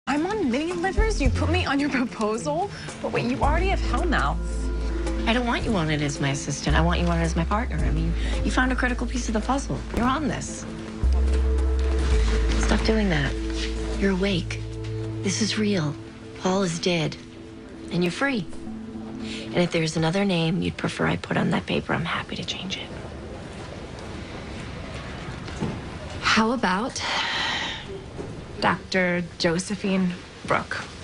I'm on mini livers. You put me on your proposal. But wait, you already have hell mouth. I don't want you on it as my assistant. I want you on it as my partner. I mean, you found a critical piece of the puzzle. You're on this. Stop doing that. You're awake. This is real. Paul is dead. And you're free. And if there's another name you'd prefer I put on that paper, I'm happy to change it. How about Dr. Josephine Brooke?